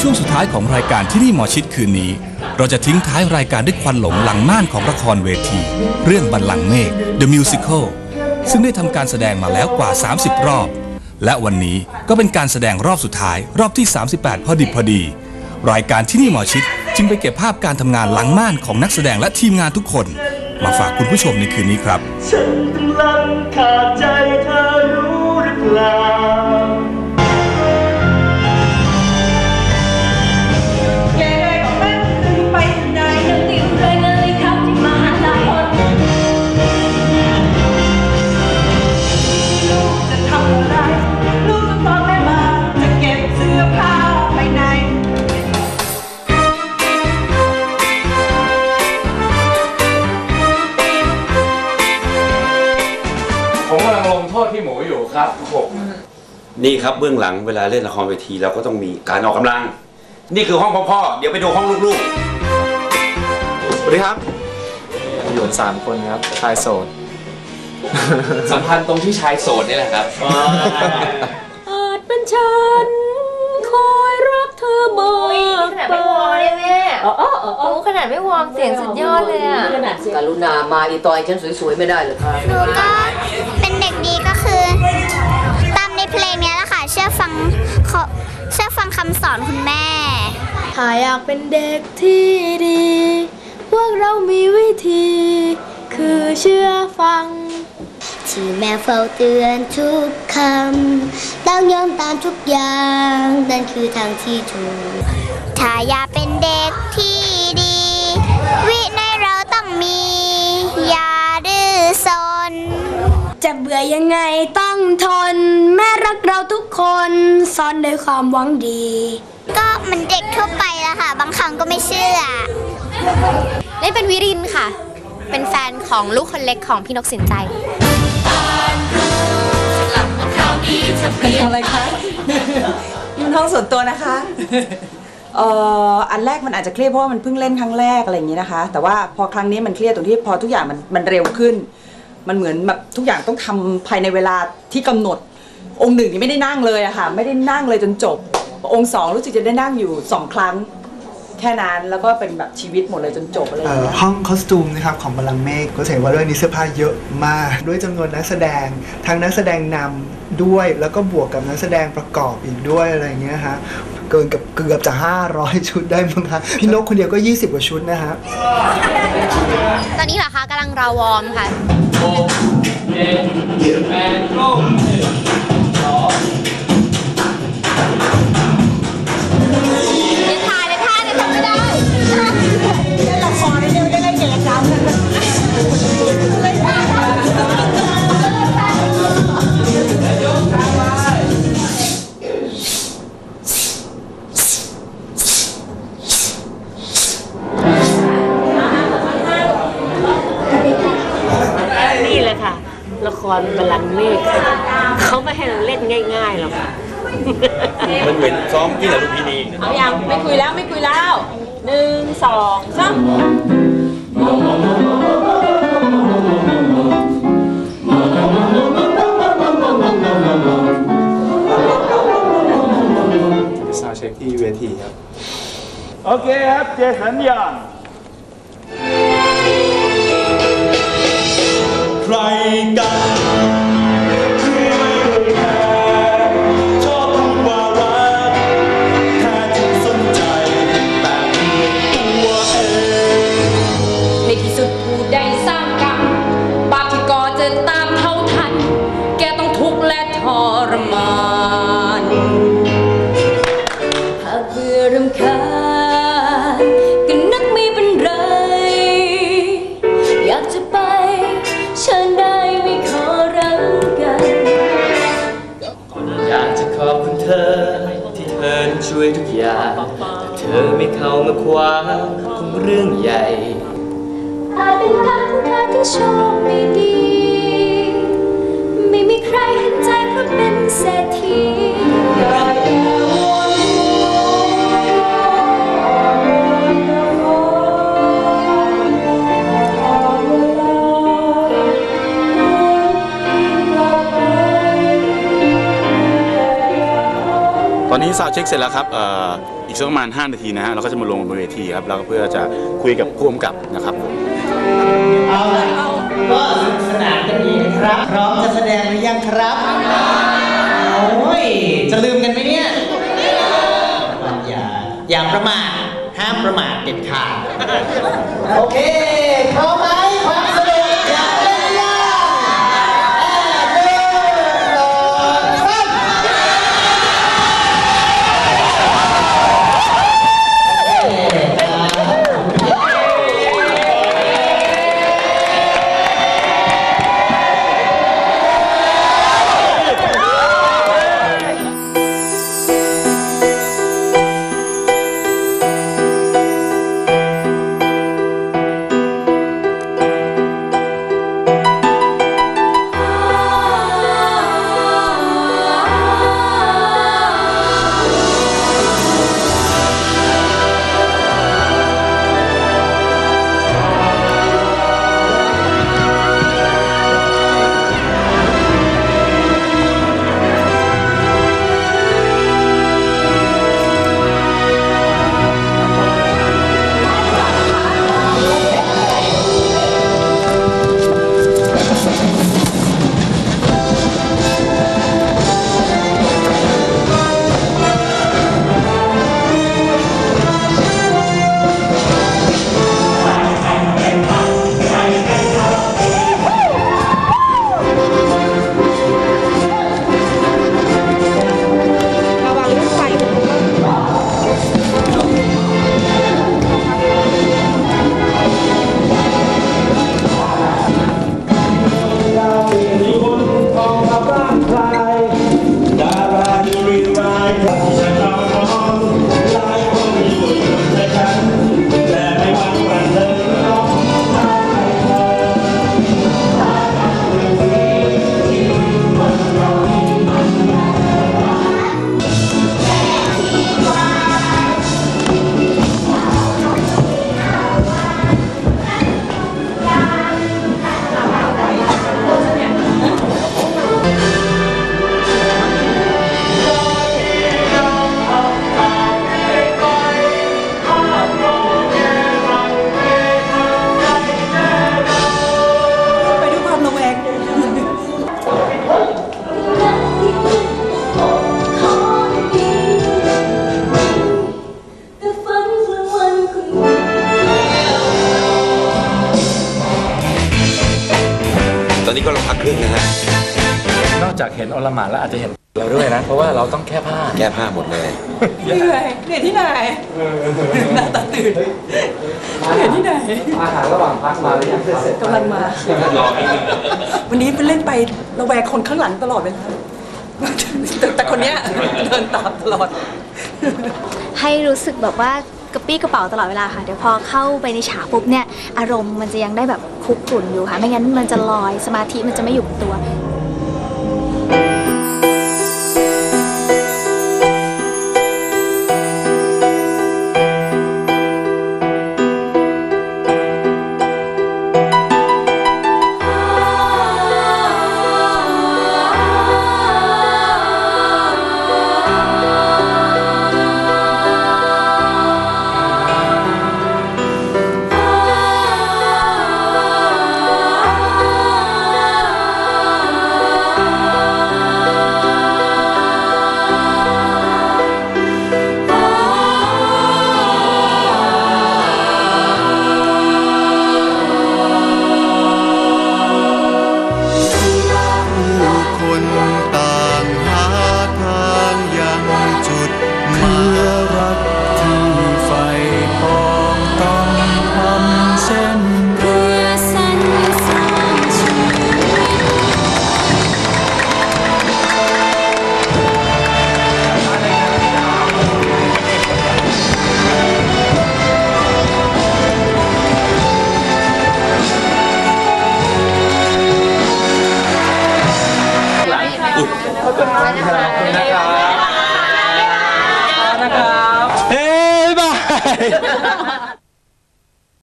ช่วงสุดท้ายของรายการที่นี่หมอชิดคืนนี้เราจะทิ้งท้ายรายการด้วยควันหลงหลังม่านของละครเวทีเรื่องบัลลังก์เมฆ The Musical ซึ่งได้ทำการแสดงมาแล้วกว่า30รอบและวันนี้ก็เป็นการแสดงรอบสุดท้ายรอบที่38พอดิบพอดีรายการที่นี่หมอชิดจึงไปเก็บภาพการทำงานหลังม่านของนักแสดงและทีมงานทุกคนมาฝากคุณผู้ชมในคืนนี้ครับฉันกำลังขาดใจเธอรู้หรือเปล่าพี่หมูอยู่ครับนี่ครับเบื้องหลังเวลาเล่นละครเวทีเราก็ต้องมีการออกกำลังนี่คือห้องพ่อเดี๋ยวไปดูห้องลูกๆสวัสดีครับอยู่3คนครับชายโสดสัมพันธ์ตรงที่ชายโสดนี่แหละครับอาจเป็นฉันคอยรักเธอมาขนาดไม่วอร์มเลยแม่ขนาดไม่วอร์มเสียงสุดยอดเลยอ่ะกรุณามาอีตอยฉันสวยๆไม่ได้เลยค่ะหนูก็เป็นเด็กดีก็คือตามในเพลงนี้แหละค่ะเชื่อฟังคำสอนคุณแม่ถ้าอยากเป็นเด็กที่ดีพวกเรามีวิธีคือเชื่อฟังที่แม่เฝ้าเตือนทุกคำต้องยอมตามทุกอย่างนั่นคือทางที่ถูกถ้าอยากเป็นเด็กที่ดีวินัยเราต้องมีอย่าดื้อซนจะเบื่อยังไงต้องทนแม่รักเราทุกคนสอนด้วยความหวังดีก็มันเด็กทั่วไปแล้วค่ะบางครั้งก็ไม่เชื่อได้เป็นวิรินค่ะเป็นแฟนของลูกคนเล็กของพี่นกสินใจเป็นอะไรคะมันห้องส่วนตัวนะคะอันแรกมันอาจจะเครียดเพราะว่ามันเพิ่งเล่นครั้งแรกอะไรอย่างนี้นะคะแต่ว่าพอครั้งนี้มันเครียดตรงที่พอทุกอย่างมันเร็วขึ้นมันเหมือนแบบทุกอย่างต้องทำภายในเวลาที่กำหนดองค์หนึ่งนี่ไม่ได้นั่งเลยอะค่ะไม่ได้นั่งเลยจนจบองค์2รู้สึกจะได้นั่งอยู่2ครั้งแค่นั้นแล้วก็เป็นแบบชีวิตหมดเลยจนจบอะไรอย่างเงี้ยห้องคอสตูมนะครับของบัลลังก์เมฆก็เห็นว่าเรื่องนี้เสื้อผ้าเยอะมากด้วยจำนวนนักแสดงทั้งนักแสดงนำด้วยแล้วก็บวกกับนักแสดงประกอบอีกด้วยอะไรเงี้ยฮะเกือบจะ500ชุดได้มั้งคะพี่นกคนเดียวก็20กว่าชุดนะฮะตอนนี้เหรอคะกำลังรอวอร์มค่ะละครบัลลังก์เมฆเขาไม่ให้เราเล่นง่ายๆหรอกค่ะมันเหมือนซ้อมที่ไหนลูกพี่นีเอาอย่างไม่คุยแล้ว1 2 3 ซาวด์เช็คที่เวทีครับโอเคครับเจสัญญาณใครกันที่ไม่แคร์ชอบพูดว่ารักแค่ที่สนใจแต่ไม่ตัวเองในที่สุดผู้ใดสร้างกรรมบาปที่ก่อจะตามเท่าทันแกต้องทุกข์และทรมานหากเบื่อรำคาญก็นึกไม่เป็นไรอยากจะไปเชิญได้ไม่ขอรังกันอยากจะขอบคุณเธอที่เธอช่วยทุกอย่างแต่เธอไม่เข้ามาขวางคงเรื่องใหญ่อาจเป็นกรรมของเธอที่โชคไม่ดีไม่มีใครเห็นใจเพราะเป็นเศรษฐีตอนนี้ซาวด์เช็คเสร็จแล้วครับอีกสักประมาณ5 นาทีนะฮะเราก็จะมาลงบนเวทีครับแล้วก็เพื่อจะคุยกับผู้กำกับนะครับเอาละก็สนุกสนานกันดีนะครับพร้อมจะแสดงหรือยังครับโอ้ยจะลืมกันไหมเนี่ยอย่าประมาทห้ามประมาทเด็ดขาดโอเคพร้อมไหมความสนุกอยากเล่นยังตอนนี้ก็เราพักครึ่งนะฮะนอกจากเห็นอลหม่านแล้วอาจจะเห็นเราด้วยนะเพราะว่าเราต้องแก้ผ้าหมดเลยเหนื่อยที่ไหนหน้าตาตื่นเหนื่อยที่ไหนอาหารระหว่างพักมาหรือยังเสร็จกำลังมาวันนี้เป็นเล่นไประแวงคนข้างหลังตลอดเลยแต่คนเนี้ยเดินตามตลอดให้รู้สึกแบบว่ากระปี้กระเป๋าตลอดเวลาค่ะเดี๋ยวพอเข้าไปในฉากปุ๊บเนี่ยอารมณ์มันจะยังได้แบบคุกรุ่นอยู่ค่ะไม่งั้นมันจะลอยสมาธิมันจะไม่อยู่กับตัวนะครับเฮ้ยบาย